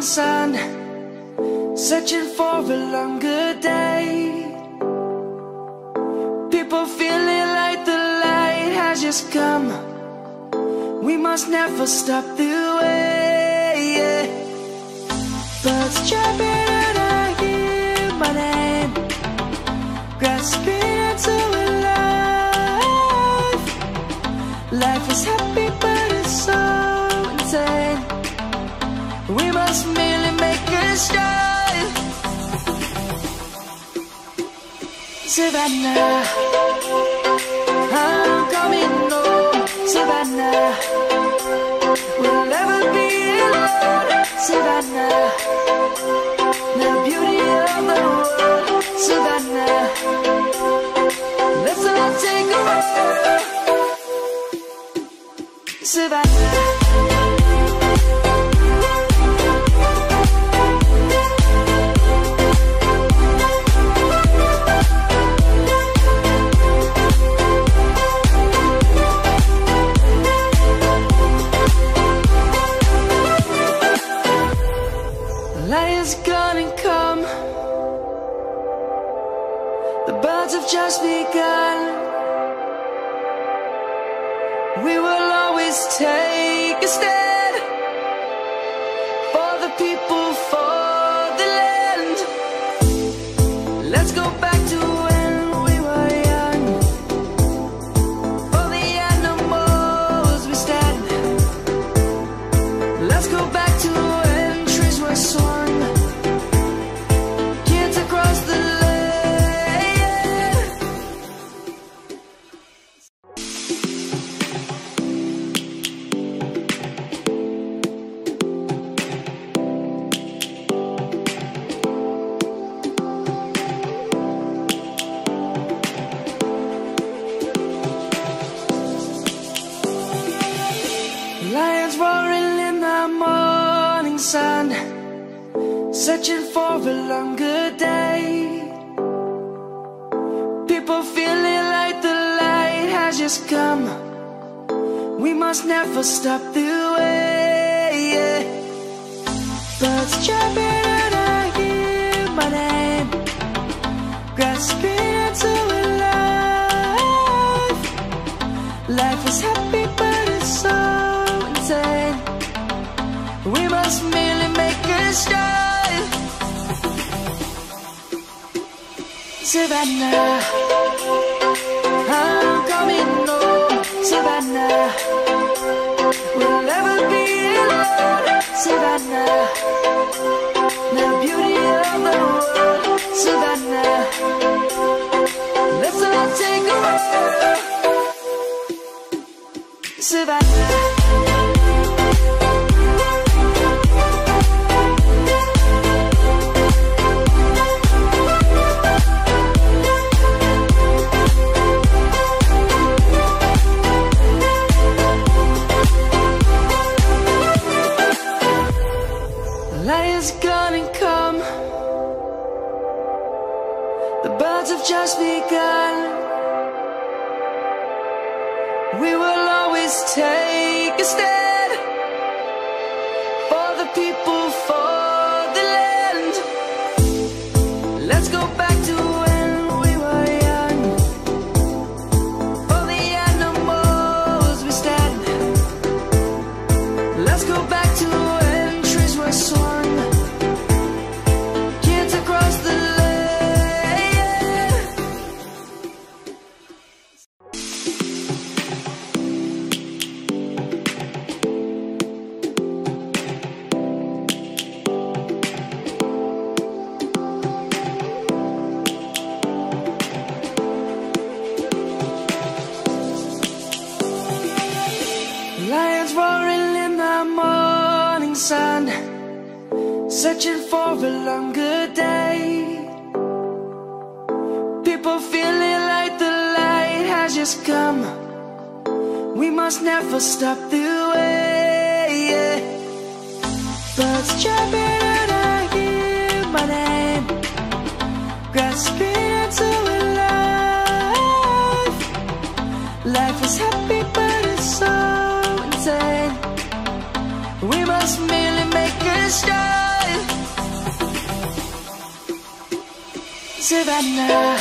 sun, searching for a longer day. People feeling like the light has just come. We must never stop the way. Birds chirping and I hear my name, grasping into a life. Life is happy but it's so insane. We must merely make a start. Savannah, I'm coming home. Savannah, we'll never be alone. Savannah, the beauty of the world. Savannah, let's all take a walk. Savannah. Light is gonna come. The birds have just begun. We will always take a stand for the people, for the land. Let's go back to when we were young. For the animals we stand. Let's go back to when trees were swung. Kids across the land. Lions roaring in the morning sun, searching for a longer day. People feeling like the light has just come. We must never stop the way. Birds chirping and I hear my name, grasping into a life. Life is happy but it's so insane. We must merely make a start. Savannah, I'm coming home. Savannah, we'll never be alone. Savannah, the beauty of the world. Savannah, let's all take a walk. Savannah. Light is gonna come. The birds have just begun. We will always take a stand for the people, for the land. Let's go back to when we were young. For the animals we stand. Let's go back to when trees were swung. Kids across the land. Lions roaring in the morning sun, searching for a longer day. People feeling like the light has just come. We must never stop the way. Birds chirping and I hear my name, grasping into a life. Life is happy but it's so insane. We must merely make a start. Savannah,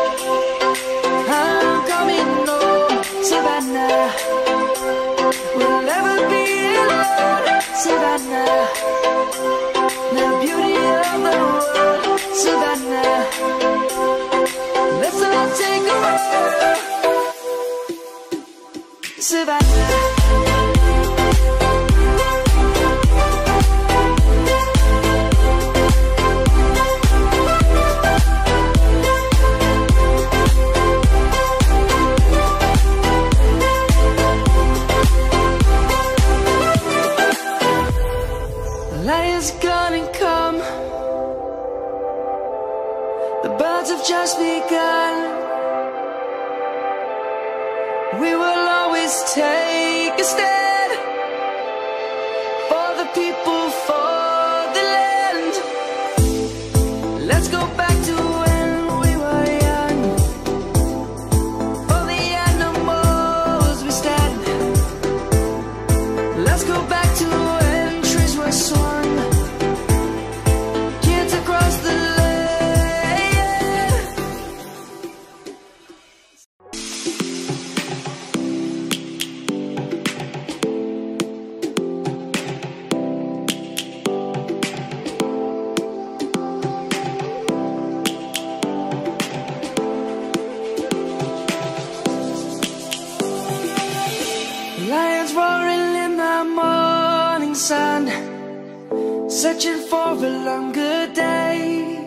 I'm coming home. Savannah, we'll never be alone. Savannah, the beauty of the world. Savannah, let's all take a walk. Savannah, light is gonna come. The birds have just begun. We will always take a stand for the people, for the land. Let's go back to when we were young. For the animals we stand. Let's go back to when trees were swung. Kids across the land. Lions roaring in the morning sun, searching for a longer day.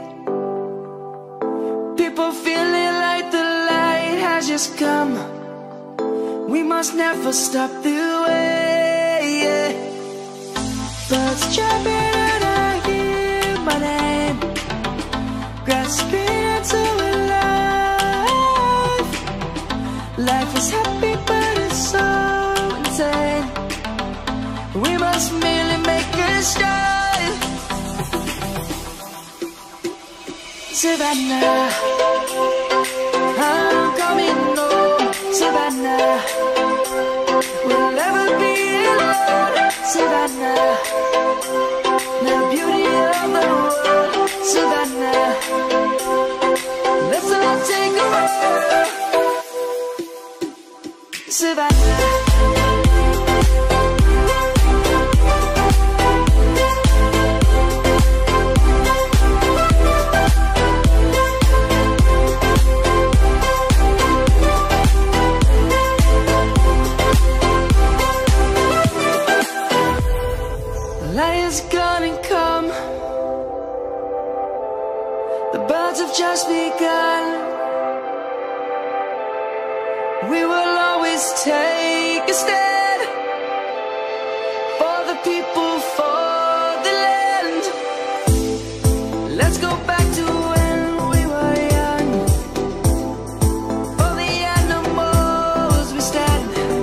People feeling like the light has just come. We must never stop the way. Birds chirping and I hear my name, grasping into a life. Life is happy but it's so insane. We must merely make a start. Savannah, I'm coming home. Savannah, we'll never be alone. Savannah, the beauty of the world. Savannah, let's all take a walk. Savannah, light is gonna come. The birds have just begun. We will always take a stand for the people, for the land. Let's go back to when we were young. For the animals we stand.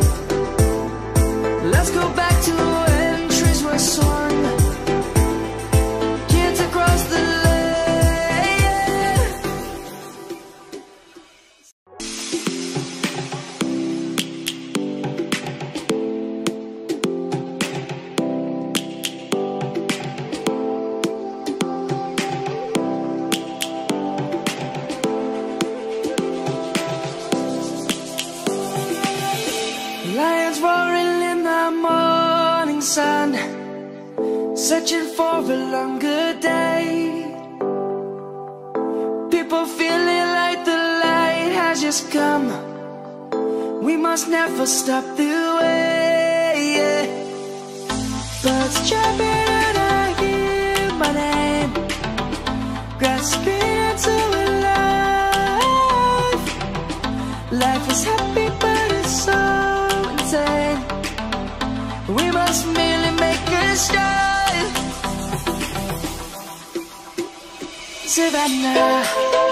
Let's go back to when trees were swung. Kids across the land. Lions roaring in the morning sun, searching for a longer day. People feeling like the light has just come. We must never stop the way. Birds chirping and I hear my name, grasping into a life. Life is happy but it's so insane. We must merely make a start. Savannah,